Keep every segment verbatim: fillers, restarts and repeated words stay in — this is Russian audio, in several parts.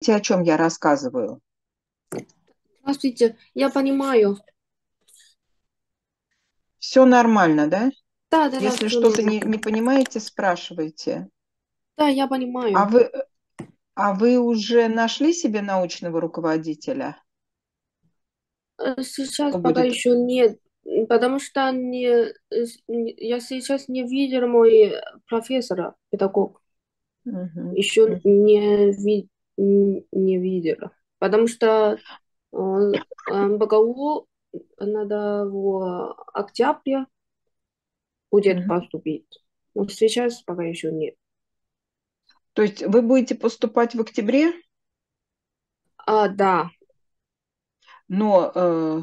понимаете, о чем я рассказываю? Здравствуйте, я понимаю. Все нормально, да? Да, да, да, Если все что-то не, нормально. не понимаете, спрашивайте. Да, я А понимаю. вы, а вы уже нашли себе научного руководителя? Э, Сейчас Кто пока будет? еще нет, м, потому что не, э, с- не- я сейчас не видел мой профессора, педагог. Мгм, Еще мгм. не, ви, н- не видел. Потому что э, э, бэ гэ у надо в октябре будет Мгм. поступить. Вот сейчас пока еще нет. То есть вы будете поступать в октябре, А, да. но э,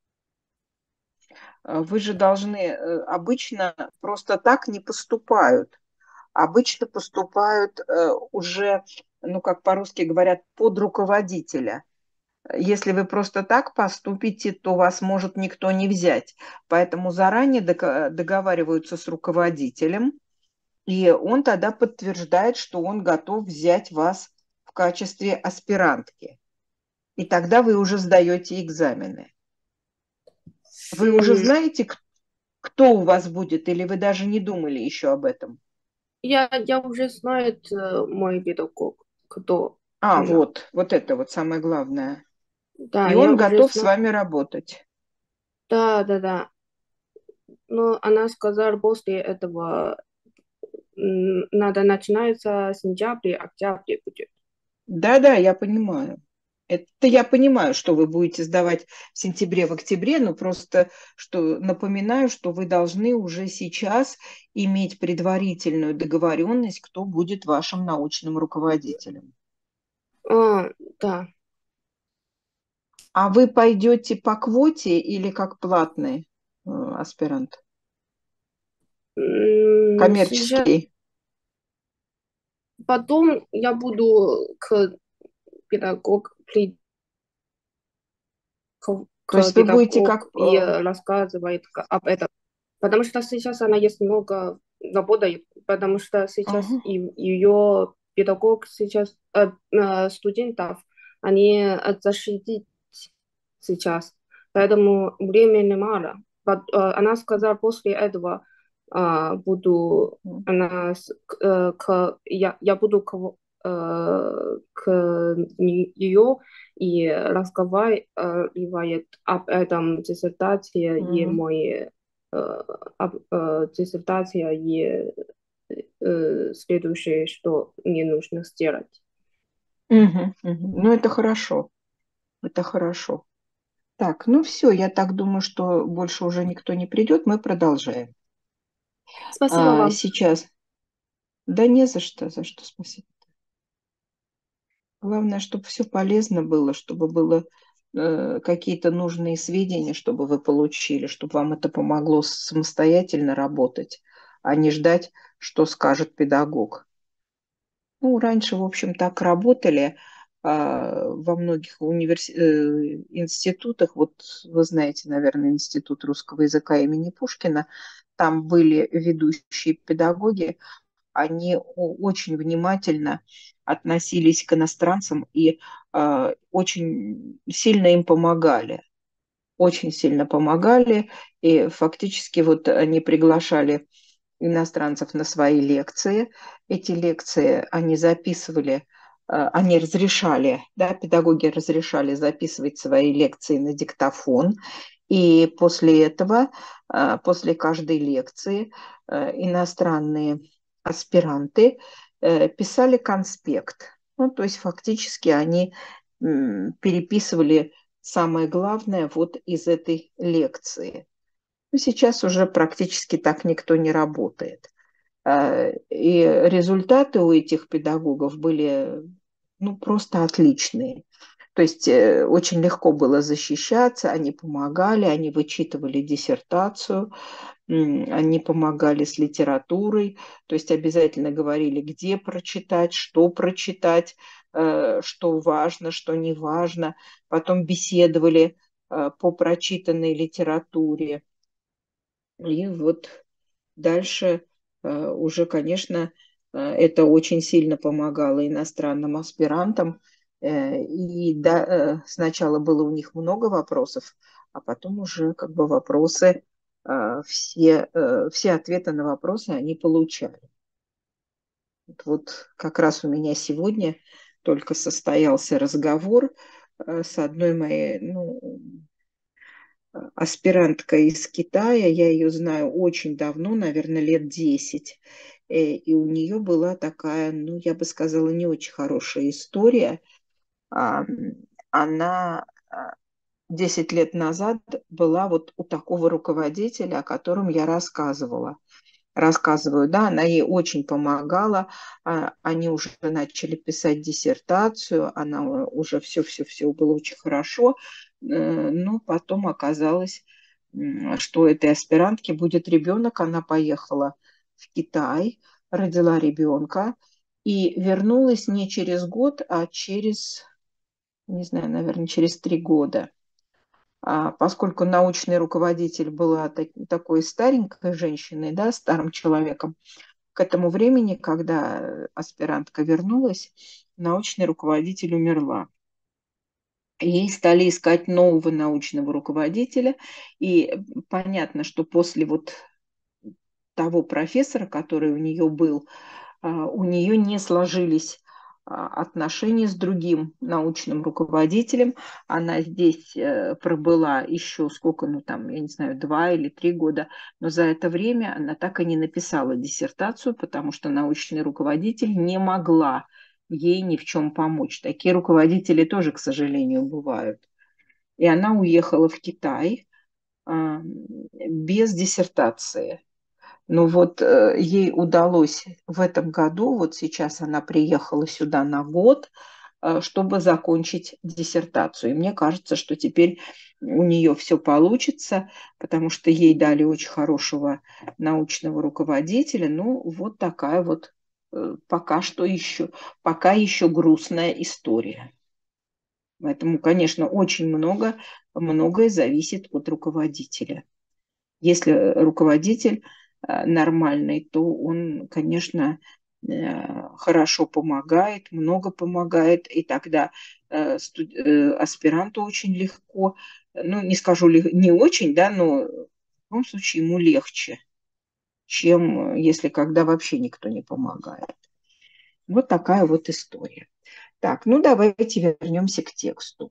э, вы же должны, э, обычно просто так не поступают. Обычно поступают э, уже, ну, как по-русски говорят, под руководителя. Если вы просто так поступите, то вас может никто не взять. Поэтому заранее дока- договариваются с руководителем, и он тогда подтверждает, что он готов взять вас в качестве аспирантки. И тогда вы уже сдаете экзамены. Вы уже М, знаете, к- кто у вас будет, или вы даже не думали еще об этом? Я, я уже знаю э, мой педагог, кто А, уже. вот, вот это вот самое главное. Да, И я он уже готов с знаю. вами работать. Да, да, да. Но она сказала, после этого м, надо начинается сентябрь, октябрь будет. Да-да, я понимаю. Это я понимаю, что вы будете сдавать в сентябре, в октябре, но просто что напоминаю, что вы должны уже сейчас иметь предварительную договоренность, кто будет вашим научным руководителем. А, да. А вы пойдете по квоте или как платный э, аспирант? М, Сейчас, Коммерческий. потом я буду к педагогу, при, к, То к есть вы будете педагогу как... и э, рассказывает к- об этом. Потому что сейчас она есть много работает, потому что сейчас ага. и ее педагог сейчас э, э, студентов, они э, защитить сейчас, поэтому времени мало. Пот- э, Она сказала, после этого э, буду она с- к, э, к- я, я буду к, э, к нее и разговаривает об этом диссертации и Мгм. мой э, об- э, диссертация и э, следующее, что мне нужно сделать. Мгм. Мгм. Ну, это хорошо. Это хорошо. Так, ну все, я так думаю, что больше уже никто не придет, мы продолжаем. Спасибо А, вам. сейчас, да не за что, за что спасибо. Главное, чтобы все полезно было, чтобы было э, какие-то нужные сведения, чтобы вы получили, чтобы вам это помогло самостоятельно работать, а не ждать, что скажет педагог. Ну, раньше, в общем, так работали а, во многих универс... э, институтах. Вот вы знаете, наверное, Институт русского языка имени Пушкина. Там были ведущие педагоги, они о- очень внимательно относились к иностранцам и а, очень сильно им помогали. Очень сильно помогали, и фактически вот они приглашали иностранцев на свои лекции. Эти лекции они записывали, э, они разрешали, да, педагоги разрешали записывать свои лекции на диктофон. И после этого, э, после каждой лекции, э, иностранные аспиранты э, писали конспект. Ну, то есть фактически они м, переписывали самое главное вот из этой лекции. Ну, сейчас уже практически так никто не работает. А, И результаты у этих педагогов были, ну, просто отличные. То есть э, очень легко было защищаться, они помогали, они вычитывали диссертацию, м, они помогали с литературой, то есть обязательно говорили, где прочитать, что прочитать, э, что важно, что не важно. Потом беседовали э, по прочитанной литературе. И вот дальше э, уже, конечно, э, это очень сильно помогало иностранным аспирантам. Э, И да, э, сначала было у них много вопросов, а потом уже как бы вопросы, э, все, э, все ответы на вопросы они получали. Вот вот как раз у меня сегодня только состоялся разговор э, с одной моей, ну, аспирантка из Китая. Я ее знаю очень давно, наверное, лет десять. Э, И у нее была такая, ну, я бы сказала, не очень хорошая история. А, Она а, десять лет назад была вот у такого руководителя, о котором я рассказывала. Рассказываю, да, она ей очень помогала. а, Они уже начали писать диссертацию, она у- уже все-все-все было очень хорошо. Э, Но потом оказалось, м, что у этой аспирантки будет ребенок. Она поехала в Китай, родила ребенка и вернулась не через год, а через, не знаю, наверное, через три года. А поскольку научный руководитель была так- такой старенькой женщиной, да, старым человеком, к этому времени, когда аспирантка вернулась, научный руководитель умерла. Ей стали искать нового научного руководителя, и понятно, что после вот того профессора, который у нее был, а, у нее не сложились а, отношения с другим научным руководителем. Она здесь э, пробыла еще сколько, ну там, я не знаю, два или три года, но за это время она так и не написала диссертацию, потому что научный руководитель не могла ей ни в чем помочь. Такие руководители тоже, к сожалению, бывают. И она уехала в Китай а, без диссертации. Ну вот э, ей удалось в этом году, вот сейчас она приехала сюда на год, э, чтобы закончить диссертацию. И мне кажется, что теперь у нее все получится, потому что ей дали очень хорошего научного руководителя. Ну вот такая вот э, пока что еще, пока еще грустная история. Поэтому, конечно, очень много, многое зависит от руководителя. Если руководитель э, нормальный, то он, конечно, э, хорошо помогает, много помогает, и тогда э, студ- э, аспиранту очень легко, ну, не скажу лег- не очень, да, но в любом случае ему легче, чем э, если когда вообще никто не помогает. Вот такая вот история. Так, ну давайте вернемся к тексту.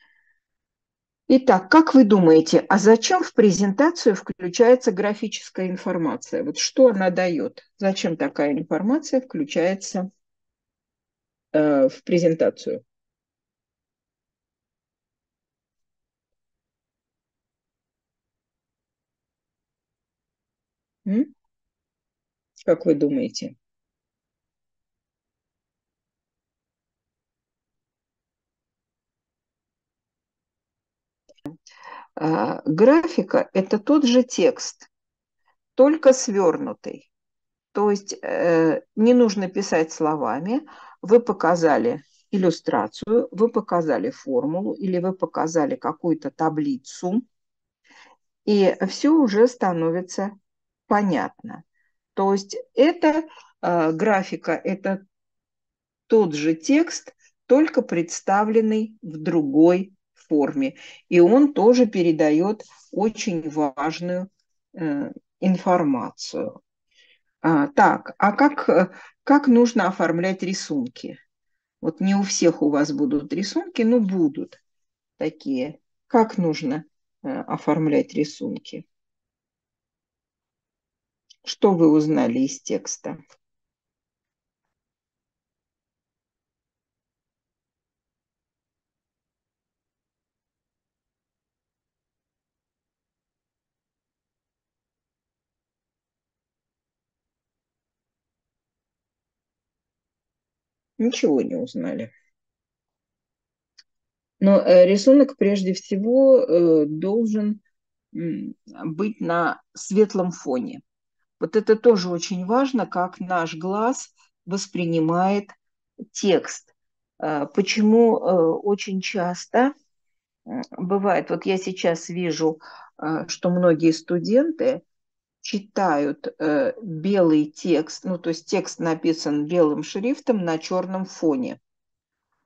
Итак, как вы думаете, а зачем в презентацию включается графическая информация? Вот что она дает? Зачем такая информация включается э, в презентацию? М? Как вы думаете? А, графика– это тот же текст, только свернутый. То есть э, не нужно писать словами. Вы показали иллюстрацию, вы показали формулу или вы показали какую-то таблицу, и все уже становится понятно. То есть это э, графика, это тот же текст, только представленный в другой форме. И он тоже передает очень важную э, информацию. А, так, а как, э, как нужно оформлять рисунки? Вот не у всех у вас будут рисунки, но будут такие. Как нужно э, оформлять рисунки? Что вы узнали из текста? Ничего не узнали. Но э, рисунок прежде всего э, должен м, быть на светлом фоне. Вот это тоже очень важно, как наш глаз воспринимает текст. Э, Почему э, очень часто м, бывает, вот я сейчас вижу, э, что многие студенты читают э, белый текст, ну то есть текст написан белым шрифтом на черном фоне.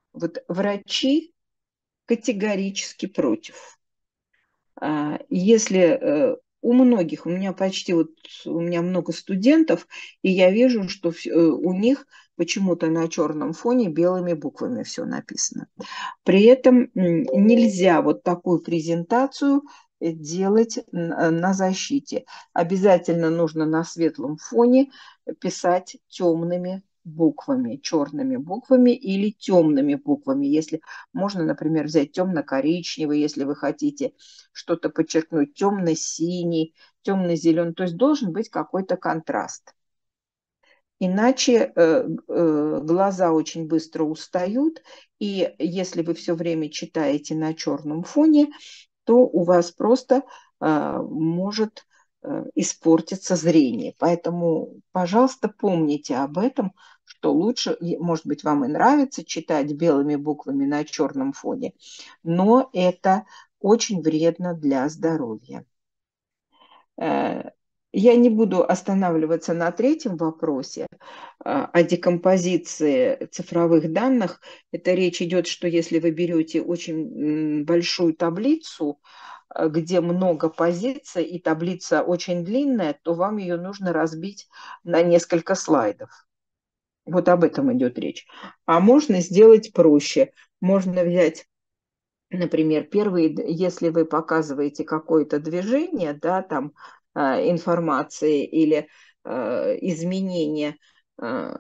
Вот врачи категорически против. А, Если э, у многих, у меня почти вот, у меня много студентов, и я вижу, что вс- э, у них почему-то на черном фоне белыми буквами все написано. При этом м, нельзя вот такую презентацию э, делать н- э, на защите. Обязательно нужно на светлом фоне писать темными буквами, черными буквами или темными буквами. Если можно, например, взять темно-коричневый, если вы хотите что-то подчеркнуть, темно-синий, темно-зеленый. То есть должен быть какой-то контраст. Иначе э, э, глаза очень быстро устают, и если вы все время читаете на черном фоне, то у вас просто э, может э, испортиться зрение. Поэтому, пожалуйста, помните об этом, что лучше, может быть, вам и нравится читать белыми буквами на черном фоне, но это очень вредно для здоровья. Э, Я не буду останавливаться на третьем вопросе а, о декомпозиции цифровых данных. Это речь идет, что если вы берете очень большую таблицу, а, где много позиций, и таблица очень длинная, то вам ее нужно разбить на несколько слайдов. Вот об этом идет речь. А можно сделать проще. Можно взять, например, первые, если вы показываете какое-то движение, да, там а, информации или а, изменения а,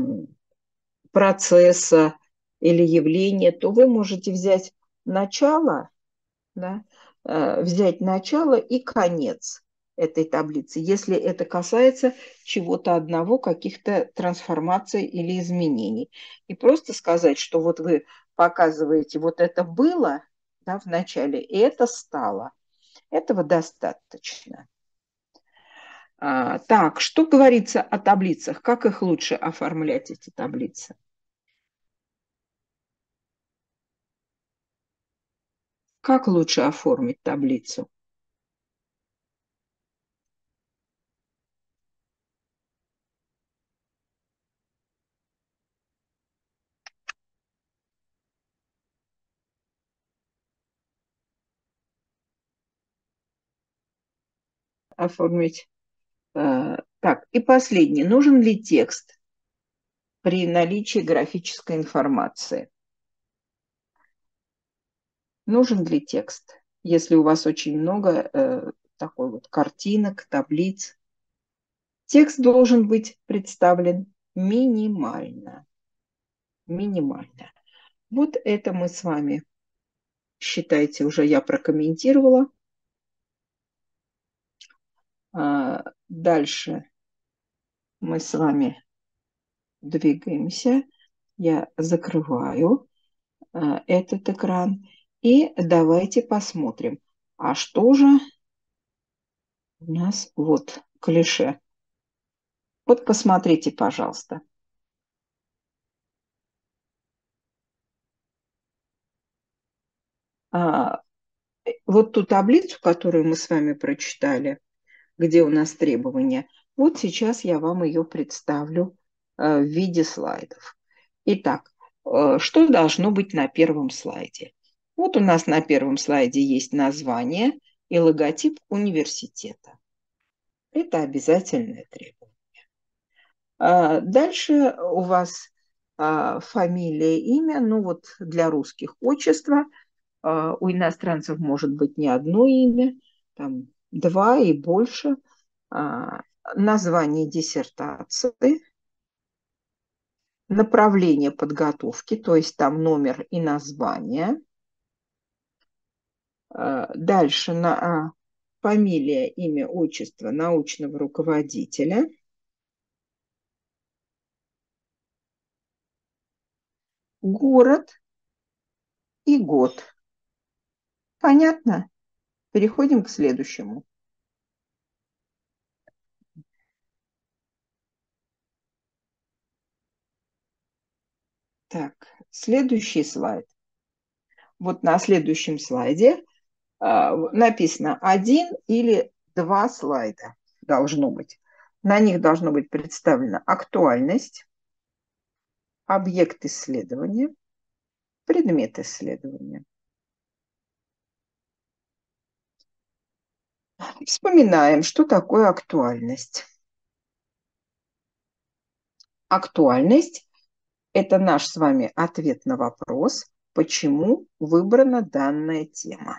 процесса или явления, то вы можете взять начало, да, э, взять начало и конец этой таблицы, если это касается чего-то одного, каких-то трансформаций или изменений. И просто сказать, что вот вы показываете, вот это было, да, в начале, и это стало. Этого достаточно. А, так, что говорится о таблицах? Как их лучше оформлять, эти таблицы? Как лучше оформить таблицу? Оформить. э, Так, и последний. Нужен ли текст при наличии графической информации? Нужен ли текст, если у вас очень много э, такой вот картинок, таблиц? Текст должен быть представлен минимально. Минимально. Вот это мы с вами, считайте, уже я прокомментировала. А, дальше мы с вами двигаемся. Я закрываю а, этот экран. И давайте посмотрим, а что же у нас вот клише. Вот посмотрите, пожалуйста. А, вот ту таблицу, которую мы с вами прочитали, где у нас требования, вот сейчас я вам ее представлю э, в виде слайдов. Итак, э, что должно быть на первом слайде? Вот у нас на первом слайде есть название и логотип университета. Это обязательное требование. А, Дальше у вас а, фамилия, имя, ну вот для русских отчество. А, У иностранцев может быть не одно имя, там два и больше. А, Название диссертации, направление подготовки, то есть там номер и название. А, Дальше на а, фамилия, имя, отчество научного руководителя. Город и год. Понятно? Переходим к следующему. Так, следующий слайд. Вот на следующем слайде а, написано один или два слайда должно быть. На них должно быть представлена актуальность, объект исследования, Предмет исследования. Вспоминаем, что такое актуальность. Актуальность– это наш с вами ответ на вопрос, почему выбрана данная тема.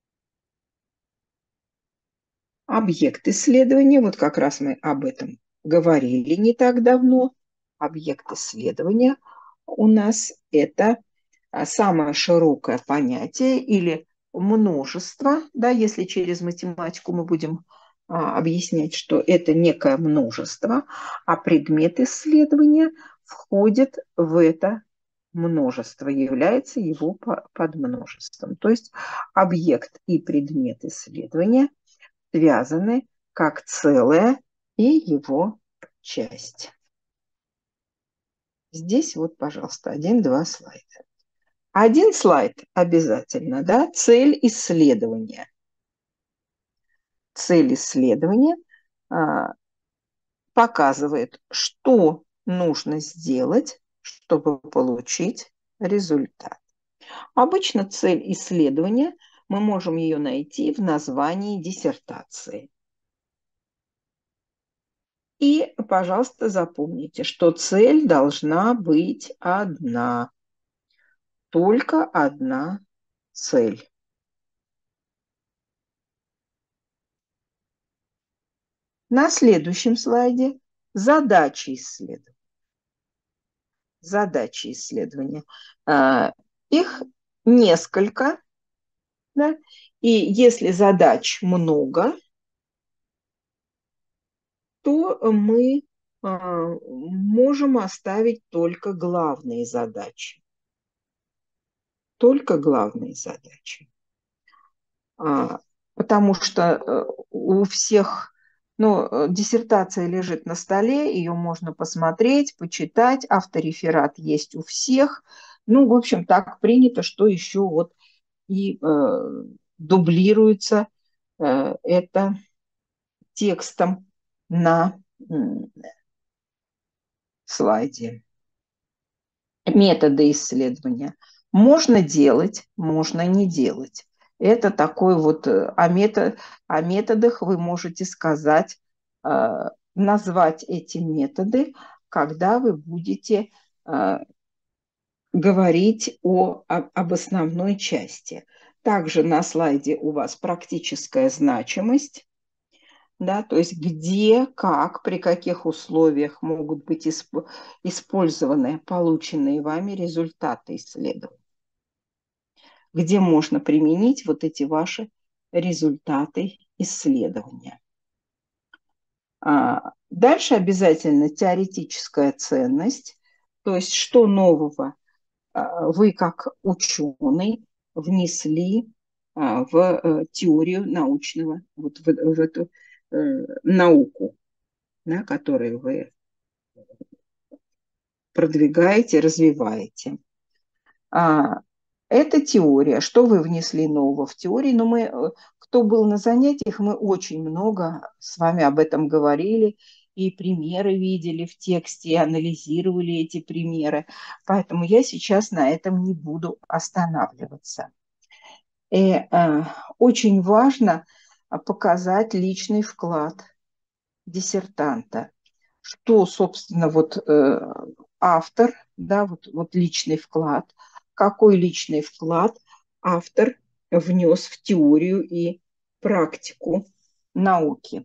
Объект исследования, вот как раз мы об этом говорили не так давно. Объект исследования у нас это самое широкое понятие или множество, да, если через математику мы будем а, объяснять, что это некое множество, а предмет исследования входит в это множество, является его подмножеством. То есть объект и предмет исследования связаны как целое и его часть. Здесь вот, пожалуйста, один-два слайда. Один слайд обязательно, да, цель исследования. Цель исследования а, показывает, что нужно сделать, чтобы получить результат. Обычно цель исследования, мы можем ее найти в названии диссертации. И, пожалуйста, запомните, что цель должна быть одна. Только одна цель. На следующем слайде задачи исследования. Задачи исследования. Их несколько, да? И если задач много, то мы можем оставить только главные задачи. Только главные задачи. Потому что у всех, ну, диссертация лежит на столе, ее можно посмотреть, почитать, автореферат есть у всех. Ну, в общем, так принято, что еще вот и э, дублируется э, это текстом на э, слайде. Методы исследования. Можно делать, можно не делать. Это такой вот, о, метод, о методах вы можете сказать, э, назвать эти методы, когда вы будете э, говорить о, об, об основной части. Также на слайде у вас практическая значимость. Да, то есть где, как, при каких условиях могут быть исп- использованы полученные вами результаты исследования. Где можно применить вот эти ваши результаты исследования. А дальше обязательно теоретическая ценность, то есть что нового вы как ученый внесли в теорию научного, вот в, в эту э, науку, да, которую вы продвигаете, развиваете. А, это теория. Что вы внесли нового в теории? Но мы, кто был на занятиях, мы очень много с вами об этом говорили, и примеры видели в тексте, и анализировали эти примеры. Поэтому я сейчас на этом не буду останавливаться. И э, очень важно показать личный вклад диссертанта. Что, собственно, вот э, автор, да, вот, вот личный вклад, какой личный вклад автор внес в теорию и практику науки.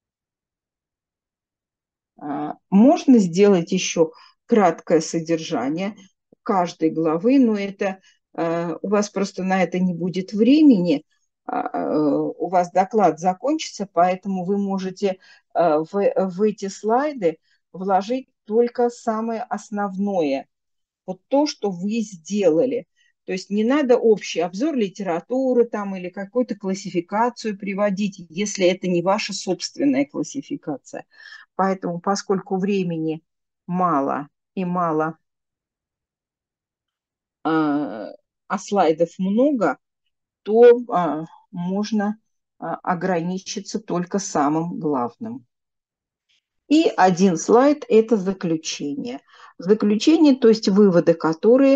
А, можно сделать еще краткое содержание каждой главы, но это у вас просто на это не будет времени, у вас доклад закончится, поэтому вы можете в, в эти слайды вложить только самое основное, вот то, что вы сделали. То есть не надо общий обзор литературы там или какую-то классификацию приводить, если это не ваша собственная классификация. Поэтому, поскольку времени мало и мало, а, а слайдов много, то а, можно а, ограничиться только самым главным. И один слайд – это заключение. Заключение, то есть выводы, которые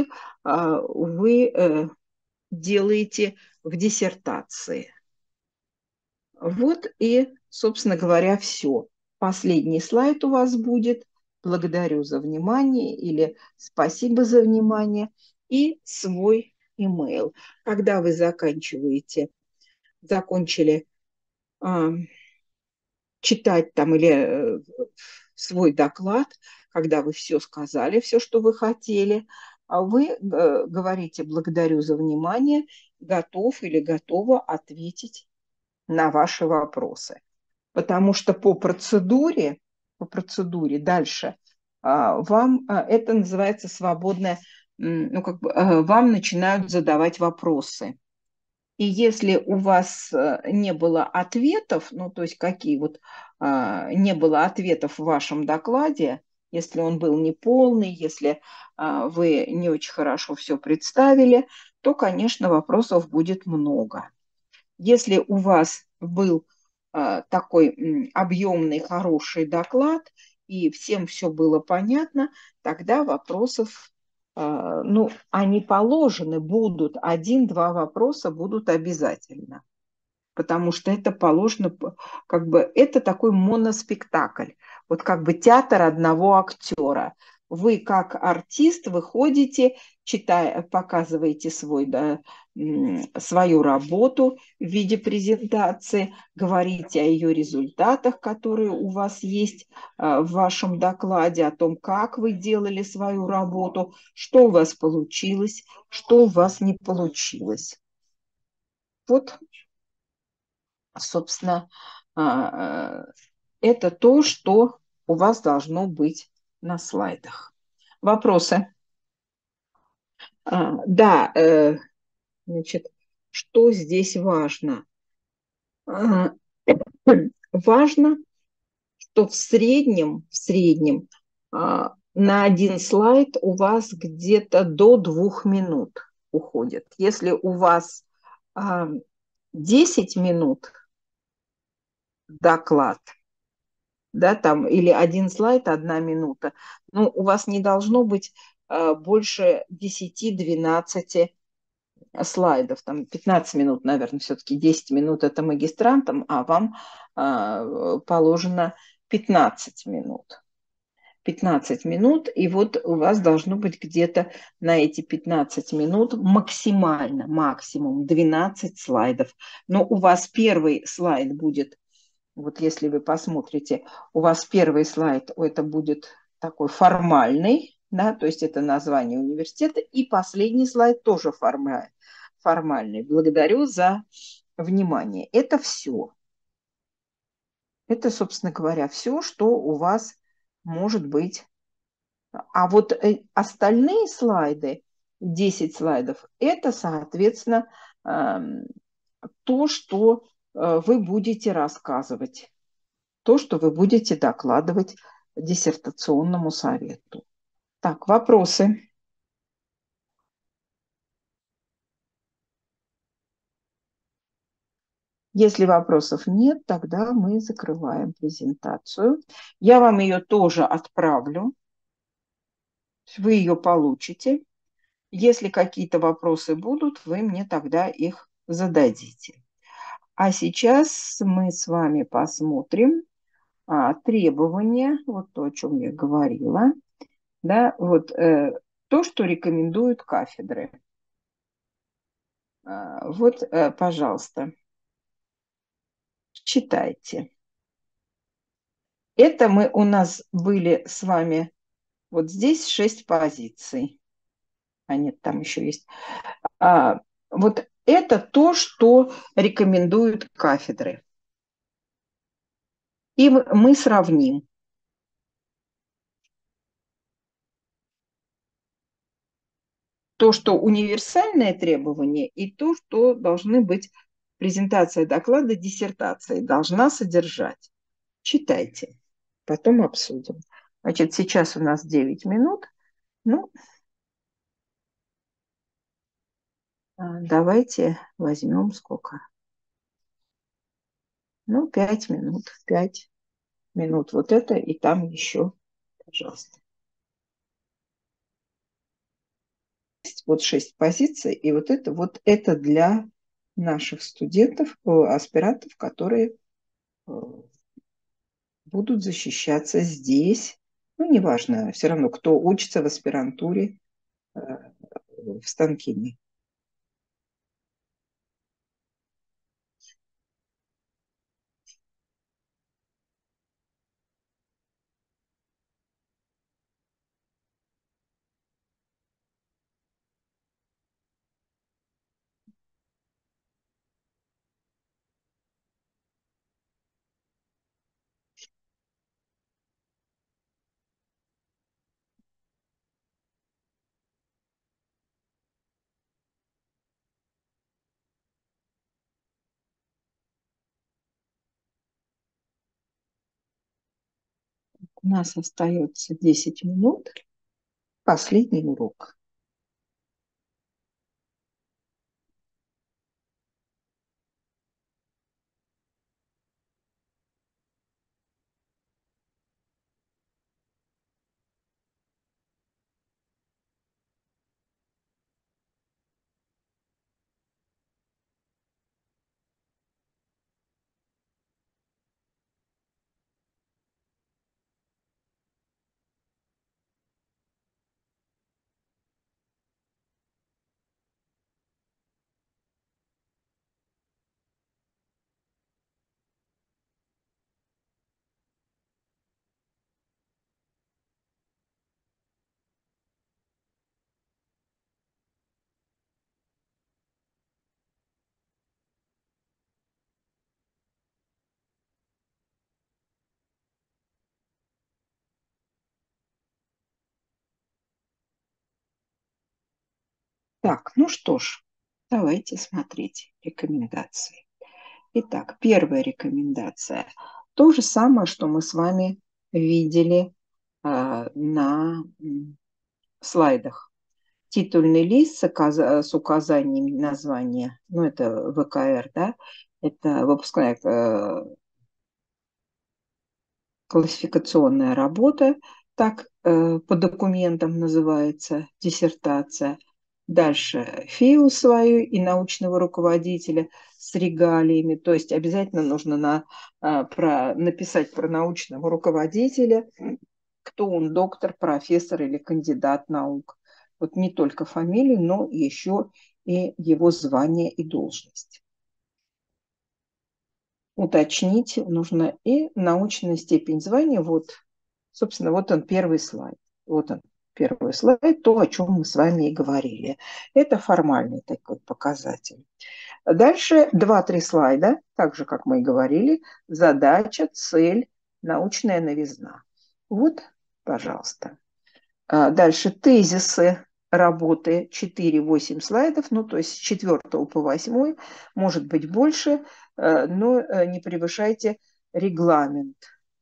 а, вы э, делаете в диссертации. Вот и, собственно говоря, все. Последний слайд у вас будет. Благодарю за внимание или спасибо за внимание и свой email. Когда вы заканчиваете, закончили а, читать там или э, свой доклад, когда вы все сказали, все, что вы хотели, а вы э, говорите «благодарю за внимание», готов или готова ответить на ваши вопросы. Потому что по процедуре, по процедуре дальше а, вам а, это называется свободное, ну, как бы, а, вам начинают задавать вопросы. И если у вас э, не было ответов, ну, то есть какие вот а, не было ответов в вашем докладе, если он был неполный, если а, вы не очень хорошо все представили, то, конечно, вопросов будет много. Если у вас был а, такой м, объемный, хороший доклад, и всем все было понятно, тогда вопросов, а, ну, они положены будут, один-два вопроса будут обязательно, потому что это положено, как бы, это такой моноспектакль, вот как бы театр одного актера. Вы как артист выходите, читая, показываете свой, да, свою работу в виде презентации, говорите о ее результатах, которые у вас есть в вашем докладе, о том, как вы делали свою работу, что у вас получилось, что у вас не получилось. Вот, собственно, это то, что у вас должно быть на слайдах. Вопросы? Да, значит, что здесь важно? Важно, что в среднем, в среднем на один слайд у вас где-то до двух минут уходит. Если у вас десять минут доклад, да, там, или один слайд, одна минута, ну, у вас не должно быть э, больше десяти-двенадцати слайдов, там пятнадцать минут, наверное, все-таки десять минут это магистрантам, а вам э, положено пятнадцать минут. пятнадцать минут, и вот у вас должно быть где-то на эти пятнадцать минут максимально, максимум двенадцать слайдов. Но у вас первый слайд будет, вот если вы посмотрите, у вас первый слайд, это будет такой формальный, да, то есть это название университета, и последний слайд тоже формальный. Благодарю за внимание. Это все. Это, собственно говоря, все, что у вас может быть. А вот остальные слайды, десять слайдов, это, соответственно, то, что вы будете рассказывать, то, что вы будете докладывать диссертационному совету. Так, вопросы? Если вопросов нет, тогда мы закрываем презентацию. Я вам ее тоже отправлю. Вы ее получите. Если какие-то вопросы будут, вы мне тогда их зададите. А сейчас мы с вами посмотрим а, требования, вот то, о чем я говорила, да, вот э, то, что рекомендуют кафедры. А, вот, э, пожалуйста, читайте. Это мы у нас были с вами, вот здесь шесть позиций. А нет, там еще есть. А, вот это то, что рекомендуют кафедры. И мы сравним. То, что универсальное требование, и то, что должны быть презентация доклада, диссертации, должна содержать. Читайте, потом обсудим. Значит, сейчас у нас девять минут. Ну, давайте возьмем сколько? Ну, пять минут. Пять минут вот это, и там еще, пожалуйста. вот шесть позиций, и вот это вот это для наших студентов, э, аспирантов, которые э, будут защищаться здесь. Ну, неважно, все равно, кто учится в аспирантуре э, в Станкине. У нас остается десять минут. Последний урок. Так, ну что ж, давайте смотреть рекомендации. Итак, первая рекомендация. То же самое, что мы с вами видели э, на м, слайдах. Титульный лист с, оказ- с указанием названия, ну это вэ ка эр, да, это выпускная э, классификационная работа, так э, по документам называется диссертация. Дальше ФИУ свою и научного руководителя с регалиями. То есть обязательно нужно на, а, про, написать про научного руководителя, кто он, доктор, профессор или кандидат наук. Вот не только фамилию, но еще и его звание и должность. Уточнить нужно и научная степень звания. Вот, собственно, вот он первый слайд. Вот он первый слайд, то, о чем мы с вами и говорили. Это формальный такой показатель. Дальше два-три слайда, так же, как мы и говорили. Задача, цель, научная новизна. Вот, пожалуйста. Дальше тезисы работы четыре-восемь слайдов, ну то есть с четвертого по восьмой, может быть больше, но не превышайте регламент.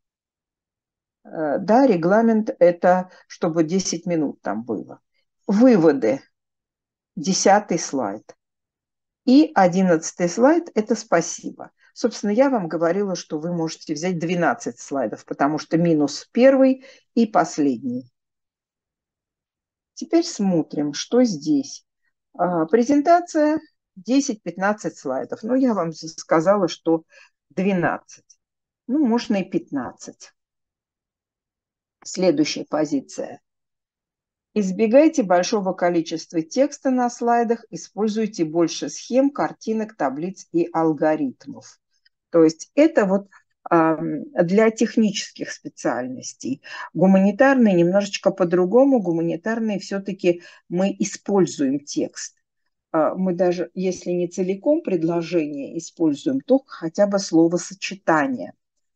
Да, регламент это чтобы десять минут там было. Выводы. Десятый слайд. И одиннадцатый слайд это спасибо. Собственно, я вам говорила, что вы можете взять двенадцать слайдов, потому что минус первый и последний. Теперь смотрим, что здесь. Презентация десять-пятнадцать слайдов. Ну, я вам сказала, что двенадцать. Ну, можно и пятнадцать. Следующая позиция. Избегайте большого количества текста на слайдах, используйте больше схем, картинок, таблиц и алгоритмов. То есть это вот для технических специальностей. Гуманитарные немножечко по-другому. Гуманитарные все-таки мы используем текст. Мы даже, если не целиком предложение используем, то хотя бы словосочетание.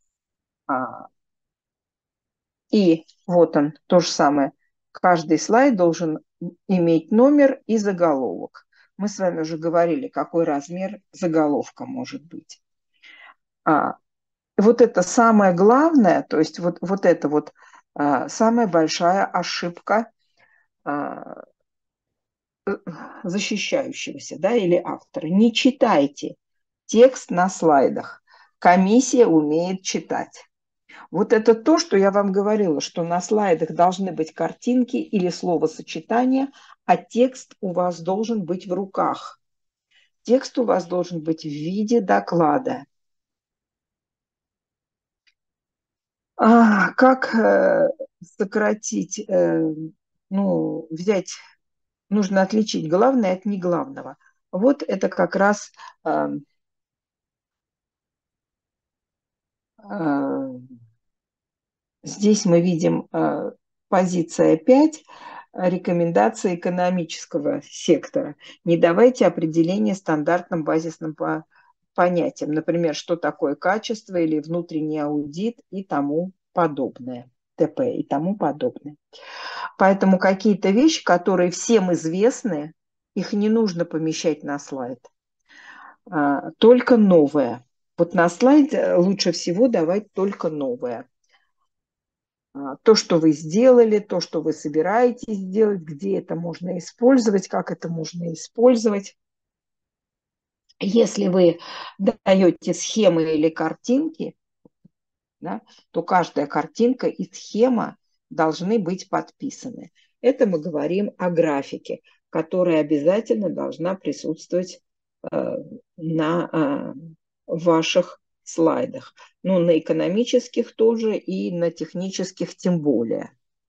И вот он, то же самое. Каждый слайд должен иметь номер и заголовок. Мы с вами уже говорили, какой размер заголовка может быть. А, вот это самое главное, то есть вот, вот это вот а, самая большая ошибка а, защищающегося, да, или автора. Не читайте текст на слайдах. Комиссия умеет читать. Вот это то, что я вам говорила, что на слайдах должны быть картинки или словосочетания, а текст у вас должен быть в руках. Текст у вас должен быть в виде доклада. А, как э, сократить, э, ну, взять, нужно отличить главное от неглавного. Вот это как раз э, э, здесь мы видим э, позиция пять, рекомендации экономического сектора. Не давайте определение стандартным базисным по понятиям, например, что такое качество или внутренний аудит и тому подобное, т п и тому подобное. Поэтому какие-то вещи, которые всем известны, их не нужно помещать на слайд, а, только новое. Вот на слайд лучше всего давать только новое. То, что вы сделали, то, что вы собираетесь сделать, где это можно использовать, как это можно использовать. Если вы даете схемы или картинки, да, то каждая картинка и схема должны быть подписаны. Это мы говорим о графике, которая обязательно должна присутствовать э, на э, ваших слайдах. Ну, на экономических тоже и на технических тем более.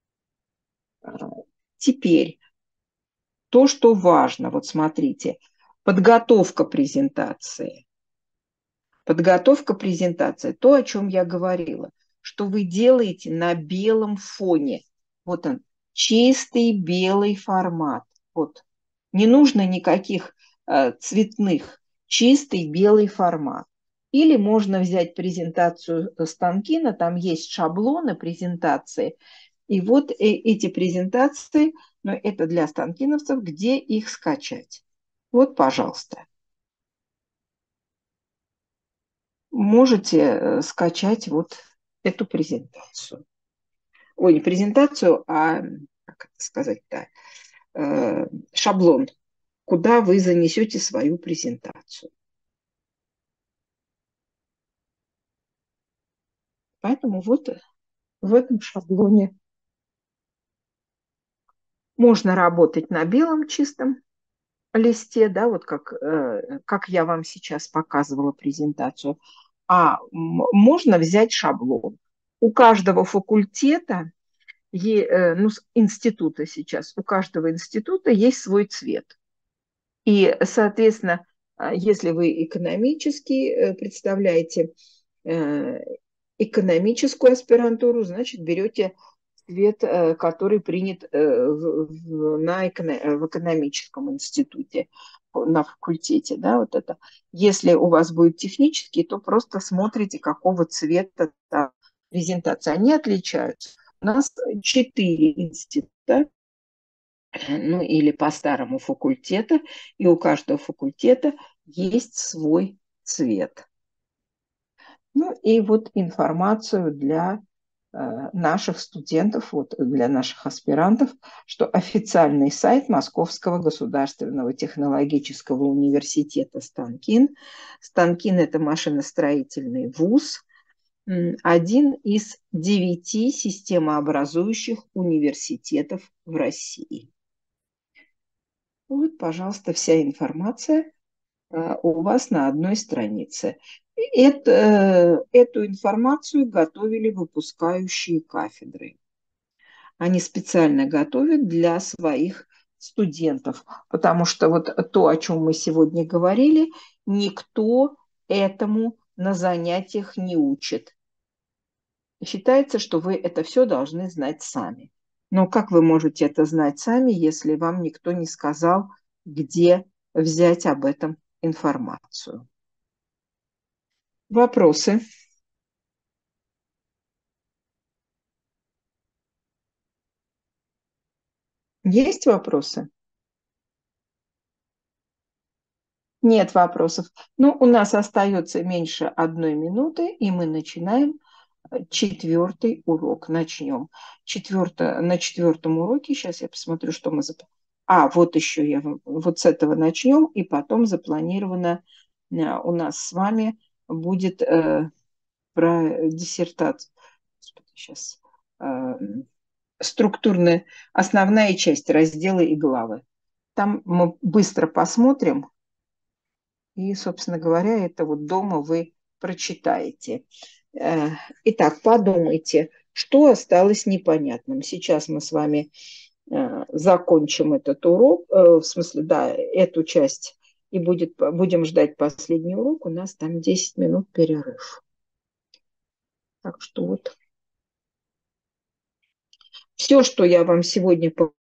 Теперь то, что важно, вот смотрите, подготовка презентации. Подготовка презентации, то, о чем я говорила, что вы делаете на белом фоне. Вот он, чистый белый формат. Вот. Не нужно никаких э, цветных, чистый белый формат. Или можно взять презентацию Станкина, там есть шаблоны презентации, и вот э, эти презентации, ну, это для станкиновцев, где их скачать. Вот, пожалуйста. Можете э, скачать вот эту презентацию. Ой, не презентацию, а, как это сказать-то, э, шаблон, куда вы занесете свою презентацию. Поэтому вот в этом шаблоне можно работать на белом чистом листе, да, вот как, э, как я вам сейчас показывала презентацию, а можно взять шаблон. У каждого факультета, ну, института сейчас, у каждого института есть свой цвет. И, соответственно, если вы экономически представляете экономическую аспирантуру, значит, берете цвет, который принят в, на, в экономическом институте, на факультете, да, вот это. Если у вас будет технический, то просто смотрите, какого цвета та презентация. Они отличаются. У нас четыре института, ну или по-старому факультета, и у каждого факультета есть свой цвет. Ну и вот информацию для э, наших студентов, вот для наших аспирантов, что официальный сайт Московского государственного технологического университета Станкин. Станкин – это машиностроительный вуз, один из девяти системообразующих университетов в России. Вот, пожалуйста, вся информация а, у вас на одной странице. Это, эту информацию готовили выпускающие кафедры. Они специально готовят для своих студентов, потому что вот то, о чем мы сегодня говорили, никто этому на занятиях не учит. Считается, что вы это все должны знать сами. Но как вы можете это знать сами, если вам никто не сказал, где взять об этом информацию? Вопросы? Есть вопросы? Нет вопросов. Ну, у нас остается меньше одной минуты, и мы начинаем четвертый урок. Начнем. Четвертое, на четвертом уроке, сейчас я посмотрю, что мы... Зап... А, вот еще я... Вот с этого начнем, и потом запланировано э, у нас с вами будет э, про диссертацию. Господи, сейчас... Э, структурная, основная часть, разделы и главы. Там мы быстро посмотрим, и, собственно говоря, это вот дома вы прочитаете. Э, итак, подумайте, что осталось непонятным. Сейчас мы с вами э, закончим этот урок, э, в смысле, да, эту часть, и будет, будем ждать последний урок. У нас там десять минут перерыв. Так что вот все, что я вам сегодня